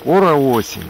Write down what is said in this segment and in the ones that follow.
Скоро осень.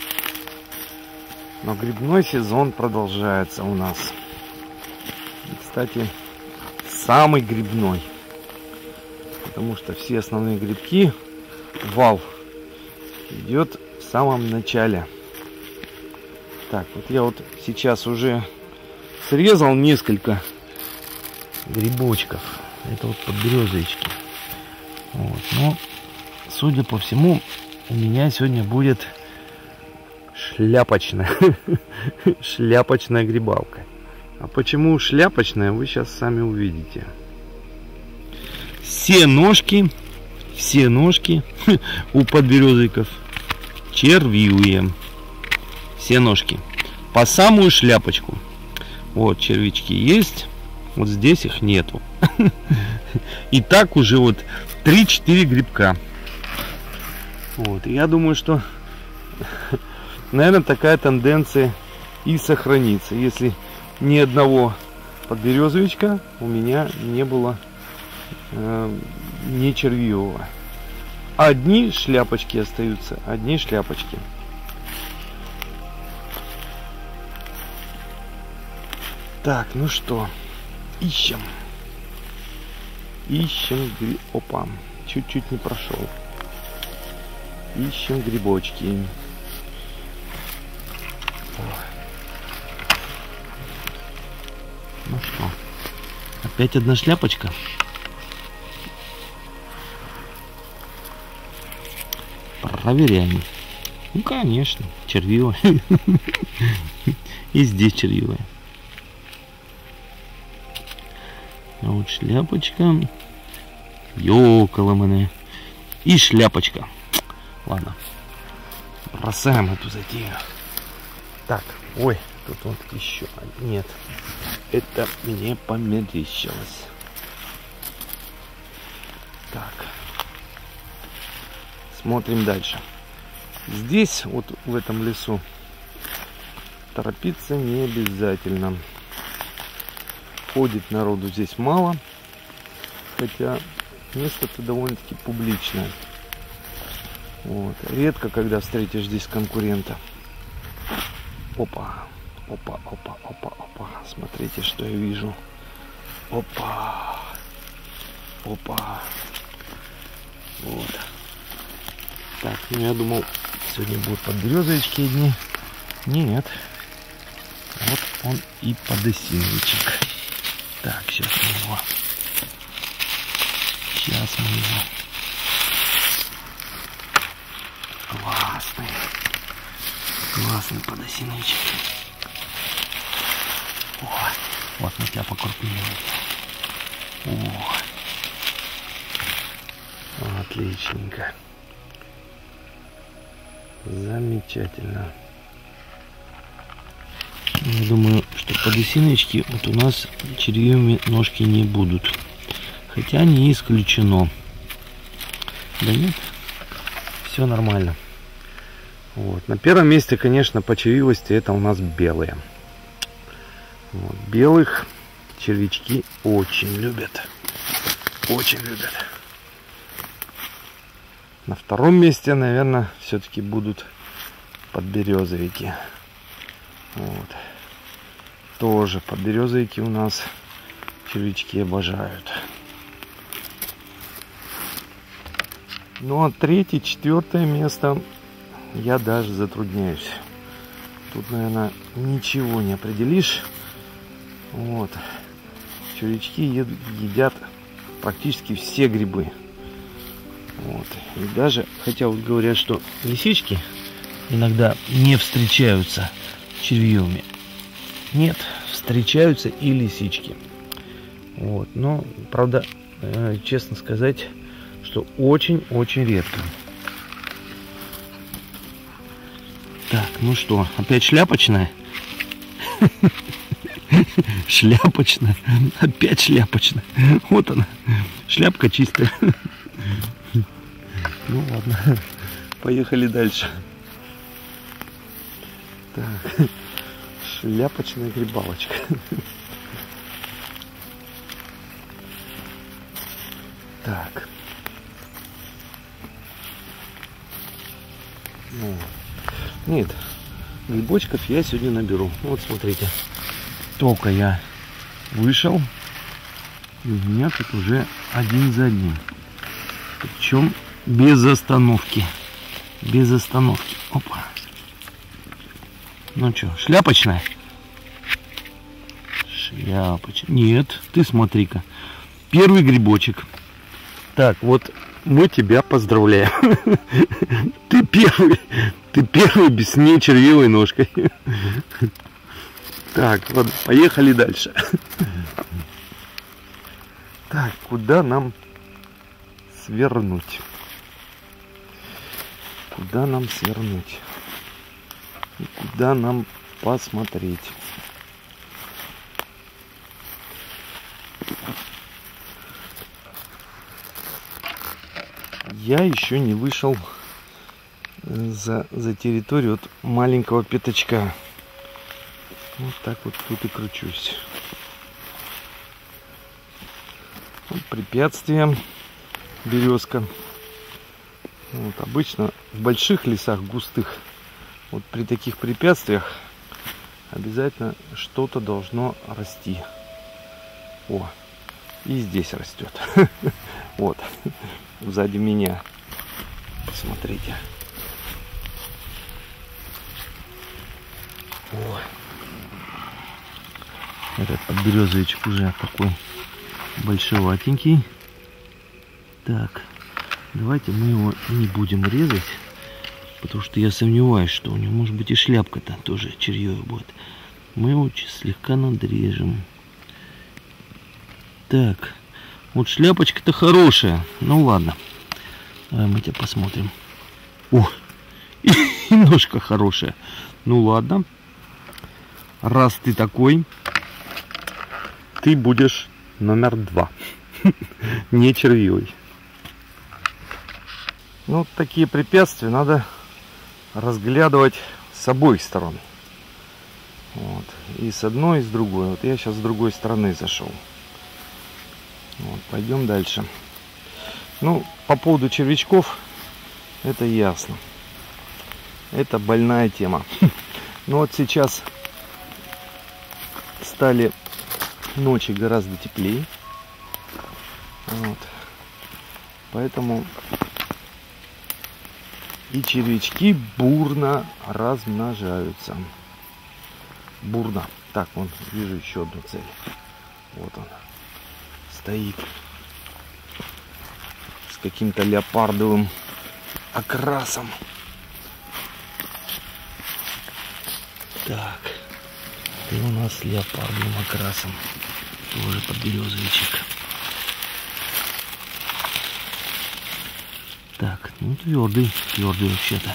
Но грибной сезон продолжается у нас. И, кстати, самый грибной. Потому что все основные грибки, вал, идет в самом начале. Так, вот я вот сейчас уже срезал несколько грибочков. Это вот подберезовички. Вот. Но, судя по всему, у меня сегодня будет шляпочная. Шляпочная грибалка. А почему шляпочная, вы сейчас сами увидите. Все ножки у подберезовиков червивые. Все ножки. По самую шляпочку. Вот червячки есть. Вот здесь их нету. И так уже вот 3-4 грибка. Вот. И я думаю, что, наверное, такая тенденция и сохранится. Если ни одного подберезовичка у меня не было не червивого. Одни шляпочки остаются. Одни шляпочки. Так, ну что, ищем. Ищем гриб. Опа, чуть-чуть не прошел. Ищем грибочки. Ну что, опять одна шляпочка. Проверяем. Ну, конечно, червивая. И здесь червивая. А вот шляпочка. Ёкаламане. И шляпочка. Ладно. Бросаем эту затею. Так, ой, тут вот еще. Нет. Это мне померещилось. Так. Смотрим дальше. Здесь, вот в этом лесу, торопиться не обязательно. Ходит народу здесь мало. Хотя место-то довольно-таки публичное. Вот. Редко, когда встретишь здесь конкурента. Опа. Опа, опа, опа, опа. Смотрите, что я вижу. Опа. Опа. Вот. Так, ну я думал, сегодня будут подберезовички одни. Нет. Вот он и подосиновичек. Так, сейчас мы его. Сейчас мы его. Классный. Классный подосиновичек. О, вот на тебя покрупнее. О. Отличненько. Замечательно. Я думаю, что подосиновички вот у нас червивыми ножки не будут. Хотя не исключено. Да нет, все нормально. Вот. На первом месте, конечно, по червивости это у нас белые. Вот. Белых червячки очень любят. Очень любят. На втором месте, наверное, все-таки будут подберезовики. Вот. Тоже подберезовики у нас червячки обожают. Ну а третье, четвертое место я даже затрудняюсь. Тут, наверное, ничего не определишь. Вот. Червячки едят практически все грибы. Вот. И даже, хотя вот говорят, что лисички иногда не встречаются червивыми. Нет, встречаются и лисички. Вот. Но, правда, честно сказать, что очень-очень редко. Так, ну что, опять шляпочная? Шляпочная. Опять шляпочная. Вот она. Шляпка чистая. Ну ладно. Поехали дальше. Так. Шляпочная грибалочка. Так. Ну, нет, грибочков я сегодня наберу. Вот смотрите, только я вышел, и у меня тут уже один за одним. Причем без остановки. Без остановки. Опа. Ну что, шляпочная? Шляпочная. Нет, ты смотри-ка. Первый грибочек. Так, вот мы тебя поздравляем. Ты первый без нечервивой ножкой. Так, ладно, поехали дальше. Так, куда нам свернуть? Куда нам свернуть? И куда нам посмотреть? Я еще не вышел за территорию от маленького пятачка. Вот так вот тут и кручусь. Вот препятствие, березка. Вот, обычно в больших лесах, густых, вот при таких препятствиях обязательно что-то должно расти. О, и здесь растет. Вот, сзади меня. Посмотрите. О. Этот подберезовичек уже такой большеватенький. Так, давайте мы его не будем резать, потому что я сомневаюсь, что у него может быть и шляпка-то тоже червивая будет. Мы его слегка надрежем. Так, вот шляпочка-то хорошая. Ну ладно, давай мы тебя посмотрим. О, и ножка хорошая. Ну ладно, раз ты такой, ты будешь номер 2. Не червивый. Ну, такие препятствия надо разглядывать с обоих сторон. Вот. И с одной, и с другой. Вот я сейчас с другой стороны зашел. Вот, пойдем дальше. Ну, по поводу червячков, это ясно. Это больная тема. Но вот сейчас стали ночи гораздо теплее. Вот. Поэтому и червячки бурно размножаются. Бурно. Так, вон, вижу еще одну цель. Вот он. Стоит. С каким-то леопардовым окрасом. Так. И у нас с леопардовым окрасом. Тоже подберезовичек. Так, ну твердый вообще-то.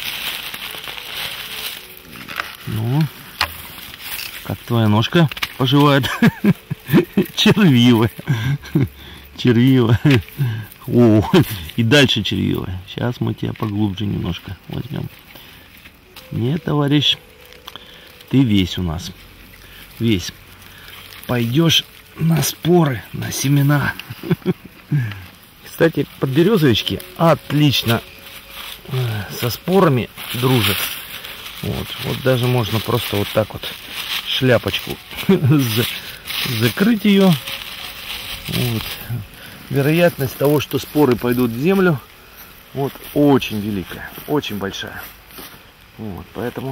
Ну, как твоя ножка поживает? Червивая. Червивая. О, и дальше червивая. Сейчас мы тебя поглубже немножко возьмем. Нет, товарищ, ты весь у нас. Весь. Пойдешь на споры, на семена. Кстати, подберезовички отлично со спорами дружат. Вот даже можно просто вот так вот шляпочку закрыть ее. Вот. Вероятность того, что споры пойдут в землю, вот, очень великая, очень большая. Вот, поэтому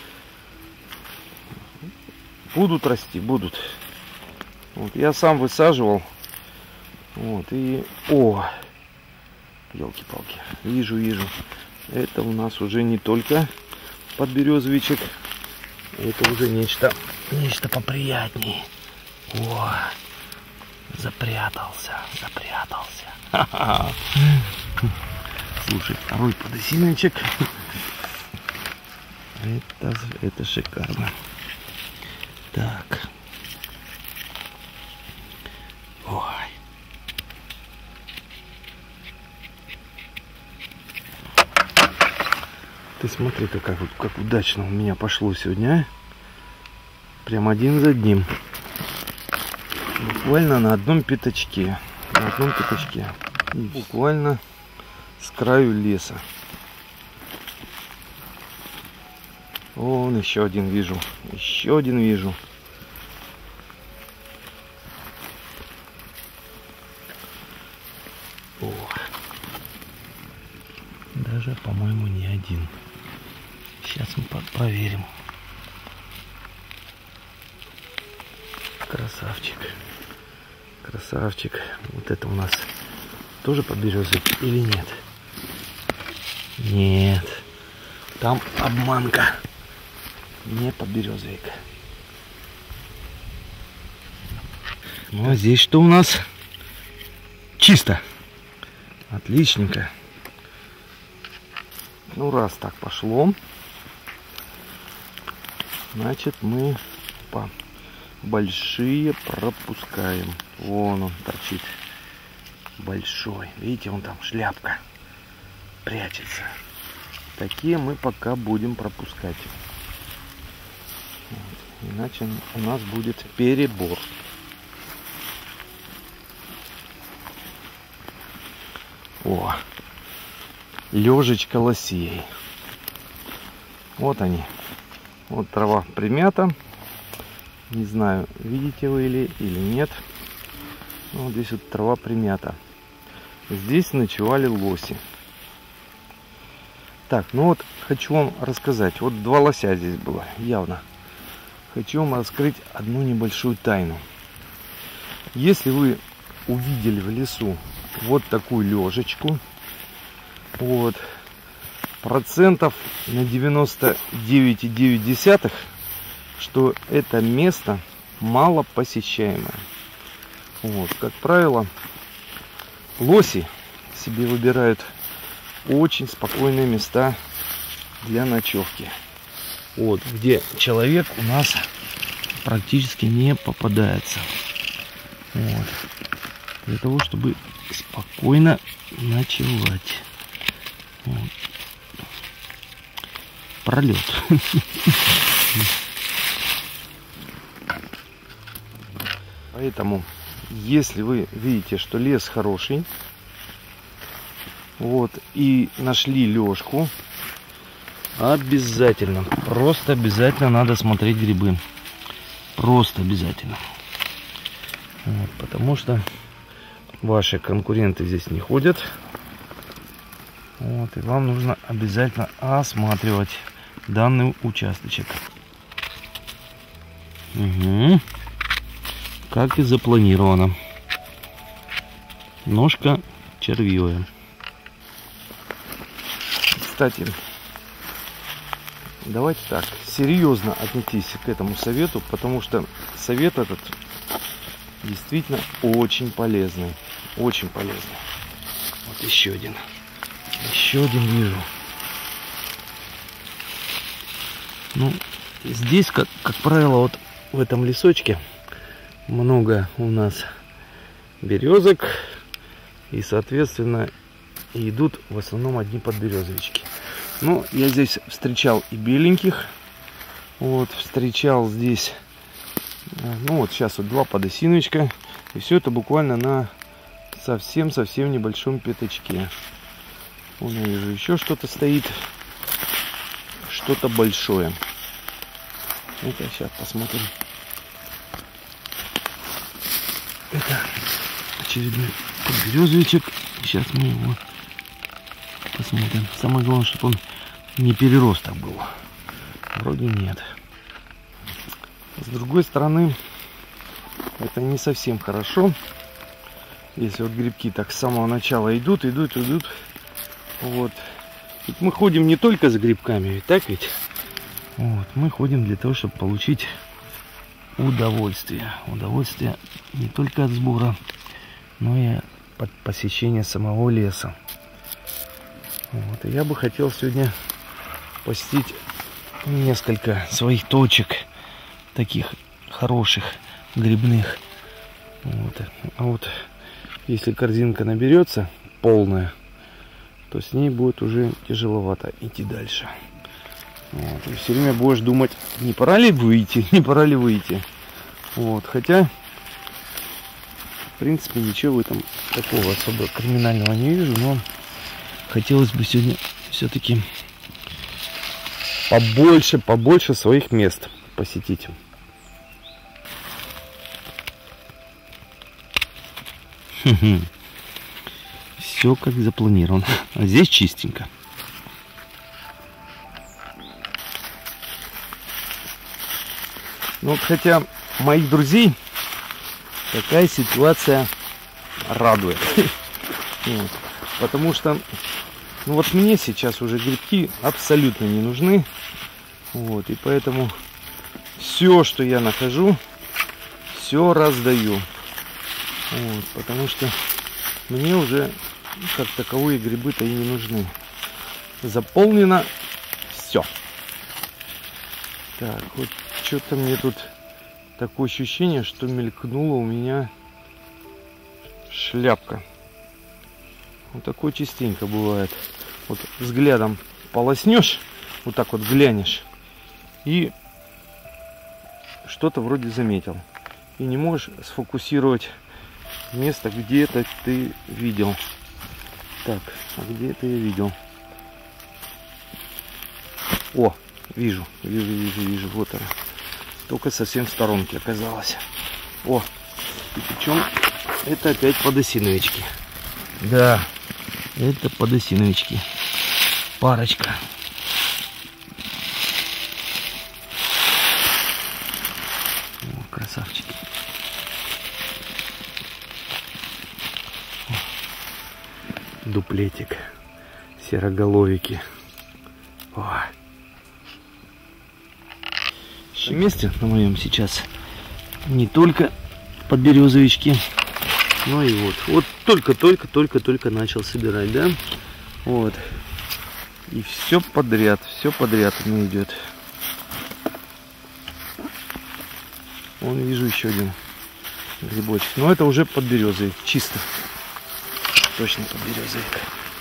будут расти, будут. Вот, я сам высаживал. Вот, и... О! Елки-палки. Вижу. Это у нас уже не только подберезовичек. Это уже нечто поприятнее. О! Запрятался. Ха-ха. Слушай, второй подосиночек. Это шикарно. Так. Ой. Ты смотри-ка, как удачно у меня пошло сегодня, а? Прям один за одним. Буквально на одном пятачке. И буквально с краю леса. Вон еще один вижу. Еще один вижу. О. Даже, по-моему, не один. Сейчас мы проверим. Красавчик. Красавчик. Вот это у нас тоже подберезовик или нет? Нет. Там обманка. Не подберезовик. Ну а здесь что у нас? Чисто. Отличненько. Ну раз так пошло, значит мы по большие пропускаем. Вон он торчит. Большой. Видите, вон там шляпка прячется. Такие мы пока будем пропускать. Вот. Иначе у нас будет перебор. О, лежечка лосей. Вот они. Вот трава примята. Не знаю, видите вы или нет. Вот здесь вот трава примята. Здесь ночевали лоси. Так, ну вот хочу вам рассказать. Вот два лося здесь было, явно. Хочу вам раскрыть одну небольшую тайну. Если вы увидели в лесу вот такую лежечку, вот, процентов на 99,9, что это место мало посещаемое. Вот, как правило, лоси себе выбирают очень спокойные места для ночевки. Вот, где человек у нас практически не попадается. Вот. Для того, чтобы спокойно ночевать. Вот. Пролет. Поэтому, если вы видите, что лес хороший, вот, и нашли лёжку, обязательно, просто обязательно надо смотреть грибы. Просто обязательно. Вот, потому что ваши конкуренты здесь не ходят. Вот, и вам нужно обязательно осматривать данный участочек. Угу. Как и запланировано. Ножка червивая. Кстати, давайте так, серьезно отнеситесь к этому совету, потому что совет этот действительно очень полезный. Очень полезный. Вот еще один. Еще один вижу. Ну, здесь, как правило, вот в этом лесочке много у нас березок. И, соответственно, идут в основном одни подберезовички. Ну, я здесь встречал и беленьких. Вот, встречал здесь, ну вот сейчас вот два подосиновичка. И все это буквально на совсем-совсем небольшом пятачке. Вон я вижу, еще что-то стоит. Что-то большое. Ну-ка, сейчас посмотрим. Это очередной подберезовичек. Сейчас мы его посмотрим. Самое главное, чтобы он не переросток был. Вроде нет. С другой стороны, это не совсем хорошо. Если вот грибки так с самого начала идут. Вот. Ведь мы ходим не только за грибками, ведь так ведь? Вот. Мы ходим для того, чтобы получить удовольствие. Удовольствие не только от сбора, но и от посещения самого леса. Вот. И я бы хотел сегодня посетить несколько своих точек, таких хороших, грибных. Вот. А вот если корзинка наберется полная, то с ней будет уже тяжеловато идти дальше. Вот. И все время будешь думать, не пора ли выйти, не пора ли выйти. Вот. Хотя, в принципе, ничего в этом такого особо криминального не вижу, но хотелось бы сегодня все-таки побольше своих мест посетить. Все как запланировано. А здесь чистенько. Ну, хотя моих друзей такая ситуация радует. Вот. Потому что, ну вот мне сейчас уже грибки абсолютно не нужны. Вот, и поэтому все, что я нахожу, все раздаю. Вот, потому что мне уже как таковые грибы-то и не нужны. Заполнено все. Так, вот что-то мне тут такое ощущение, что мелькнула у меня шляпка. Вот такое частенько бывает. Вот взглядом полоснешь, вот так вот глянешь, и что-то вроде заметил. И не можешь сфокусировать место, где это ты видел. Так, а где это я видел? О, вижу. Вот она. Только совсем в сторонке оказалась. О, и причем это опять подосиновички. Да, это подосиновички. Парочка. О, красавчики. Дуплетик. Сероголовики. О. В месте на моем сейчас не только подберезовички, но и вот только начал собирать, да? Вот. И все подряд у меня идет. Вон вижу еще один грибочек. Но это уже подберезовик, чисто. Точно подберезовик.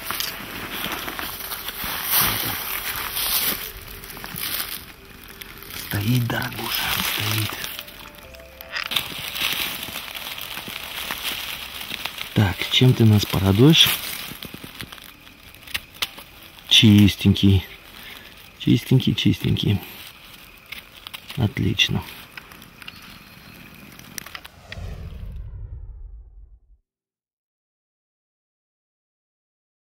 Стоит, дорогуша, стоит. Так, чем ты нас порадуешь? Чистенький. Чистенький. Отлично.